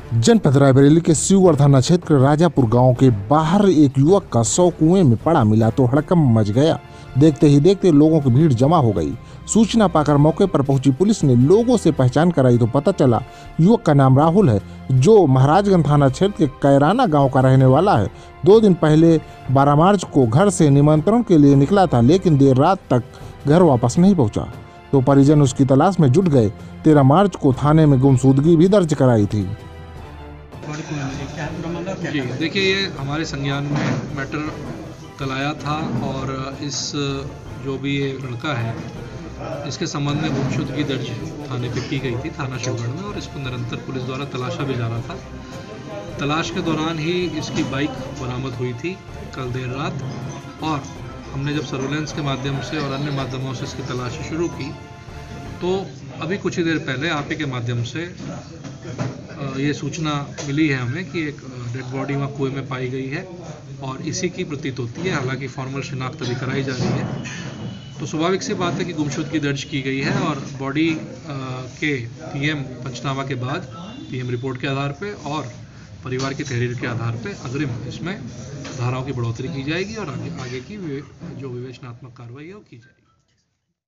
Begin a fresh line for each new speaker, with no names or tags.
जनपद रायबरेली के शिवगढ़ थाना क्षेत्र के राजापुर गांव के बाहर एक युवक का 100 कुएं में पड़ा मिला तो हड़कंप मच गया। देखते ही देखते लोगों की भीड़ जमा हो गई। सूचना पाकर मौके पर पहुंची पुलिस ने लोगों से पहचान कराई तो पता चला युवक का नाम राहुल है, जो महाराजगंज थाना क्षेत्र के कैराना गांव का रहने वाला है। 2 दिन पहले 12 मार्च को घर से निमंत्रण के लिए निकला था, लेकिन देर रात तक घर वापस नहीं पहुंचा तो परिजन उसकी तलाश में जुट गए। 13 मार्च को थाने में गुमशुदगी भी दर्ज कराई थी।
जी देखिए, ये हमारे संज्ञान में मैटर कल आया था और इस जो भी ये लड़का है इसके संबंध में गुमशुदगी दर्ज थाने पे की गई थी, थाना शिवगढ़ में, और इसको निरंतर पुलिस द्वारा तलाशा भी जा रहा था। तलाश के दौरान ही इसकी बाइक बरामद हुई थी कल देर रात, और हमने जब सर्वेलेंस के माध्यम से और अन्य माध्यमों से इसकी तलाशी शुरू की तो अभी कुछ ही देर पहले आप ही के माध्यम से ये सूचना मिली है हमें कि एक डेड बॉडी वहाँ कुएं में पाई गई है और इसी की प्रतीत होती है। हालांकि फॉर्मल शिनाख्त अभी कराई जा रही है, तो स्वाभाविक सी बात है कि गुमशुदगी दर्ज की गई है और बॉडी के पीएम पंचनामा के बाद पीएम रिपोर्ट के आधार पे और परिवार की तहरीर के आधार पे अग्रिम इसमें धाराओं की बढ़ोतरी की जाएगी और आगे की जो विवेचनात्मक कार्रवाई है वो की जाएगी।